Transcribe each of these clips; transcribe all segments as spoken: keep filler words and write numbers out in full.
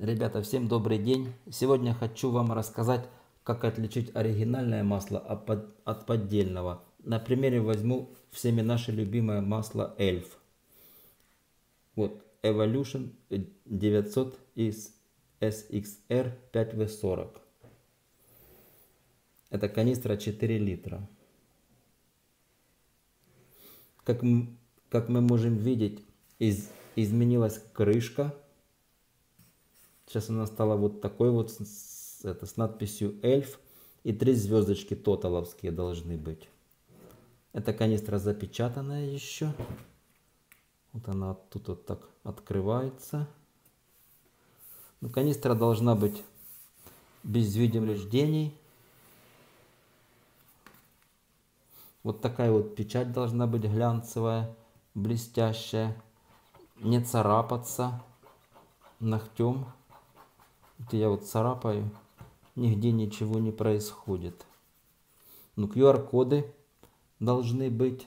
Ребята, всем добрый день! Сегодня хочу вам рассказать, как отличить оригинальное масло от поддельного. На примере возьму всеми наше любимое масло эльф. Вот Evolution девятьсот из эс икс эр пять вэ сорок. Это канистра четыре литра. Как мы, как мы можем видеть, из, изменилась крышка. Сейчас она стала вот такой вот, с, это, с надписью эльф. И три звездочки тоталовские должны быть. Эта канистра запечатанная еще. Вот она тут вот так открывается. Но канистра должна быть без повреждений. Вот такая вот печать должна быть глянцевая, блестящая. Не царапаться ногтем. Вот я вот царапаю, нигде ничего не происходит. Ну, ку ар коды должны быть.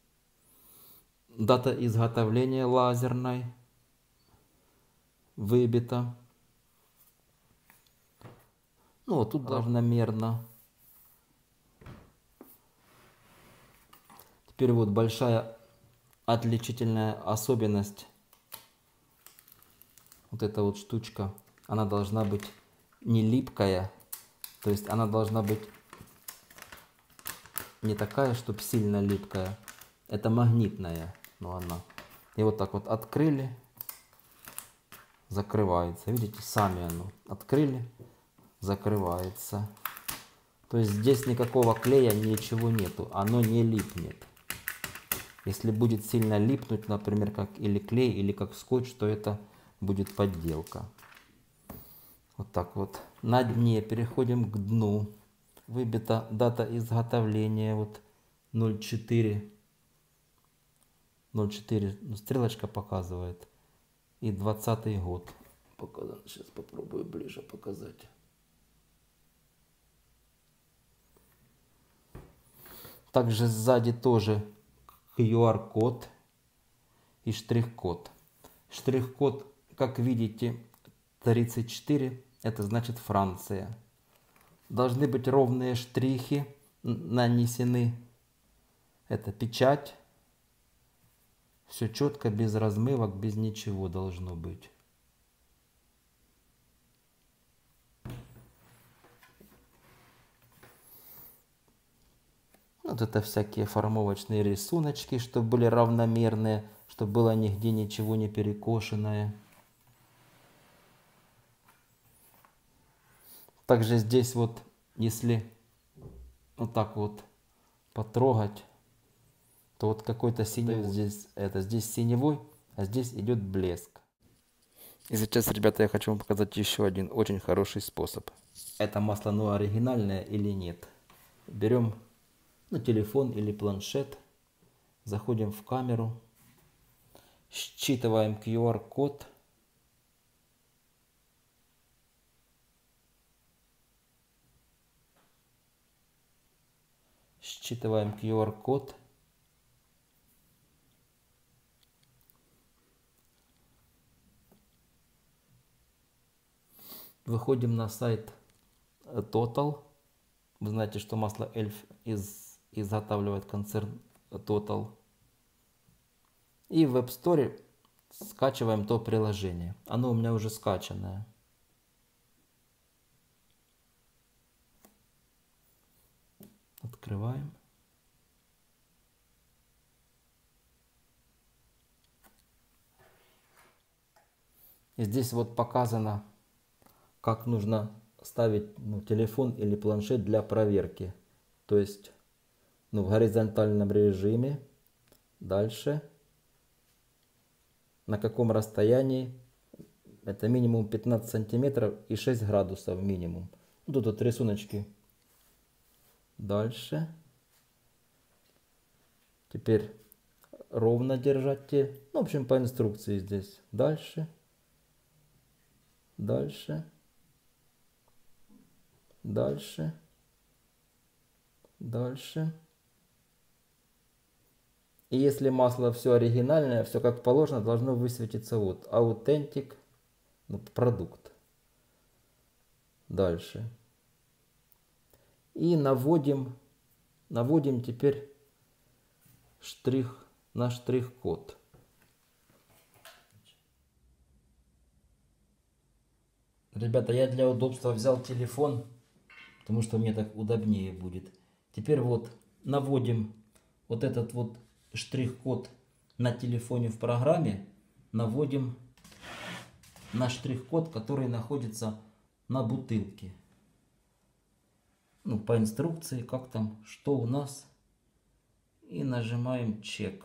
Дата изготовления лазерной выбита. Ну, вот тут равномерно. Теперь вот большая отличительная особенность. Вот эта вот штучка, она должна быть не липкая. То есть она должна быть не такая, чтобы сильно липкая. Это магнитная. Но она. И вот так вот открыли. Закрывается. Видите, сами оно. Открыли. Закрывается. То есть здесь никакого клея, ничего нету. Оно не липнет. Если будет сильно липнуть, например, как или клей, или как скотч, то это будет подделка. Вот так вот. На дне переходим к дну. Выбита дата изготовления. Вот ноль четыре. ноль четыре. Ну, стрелочка показывает. И двадцатый год. Сейчас попробую ближе показать. Также сзади тоже ку ар код и штрих-код. Штрих-код, как видите, тридцать четыре, это значит Франция. Должны быть ровные штрихи нанесены. Это печать. Все четко, без размывок, без ничего должно быть. Вот это всякие формовочные рисуночки, чтобы были равномерные, чтобы было нигде ничего не перекошенное. Также здесь вот, если вот так вот потрогать, то вот какой-то синий здесь, это здесь синевой, а здесь идет блеск. И сейчас, ребята, я хочу вам показать еще один очень хороший способ. Это масло, ну, оригинальное или нет. Берем, ну, телефон или планшет, заходим в камеру, считываем ку ар код. Считываем ку ар код. Выходим на сайт Total. Вы знаете, что масло эльф из, изготавливает концерн Total. И в App Store скачиваем то приложение. Оно у меня уже скачанное. Открываем. И здесь вот показано, как нужно ставить, ну, телефон или планшет для проверки. То есть, ну, в горизонтальном режиме. Дальше. На каком расстоянии? Это минимум пятнадцать сантиметров и шесть градусов минимум. Тут вот рисуночки. Дальше. Теперь ровно держать. Ну, в общем, по инструкции здесь. Дальше. Дальше. Дальше. Дальше. И если масло все оригинальное, все как положено, должно высветиться вот Authentic, ну, продукт. Дальше. И наводим, наводим теперь штрих на штрих-код. Ребята, я для удобства взял телефон, потому что мне так удобнее будет. Теперь вот наводим вот этот вот штрих-код на телефоне в программе. Наводим на штрих-код, который находится на бутылке. Ну, по инструкции, как там, что у нас. И нажимаем чек.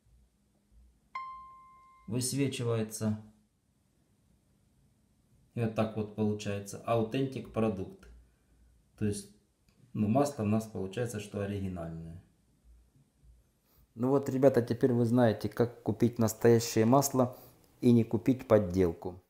Высвечивается. И вот так вот получается Authentic продукт. То есть, ну, масло у нас получается, что оригинальное. Ну вот, ребята, теперь вы знаете, как купить настоящее масло и не купить подделку.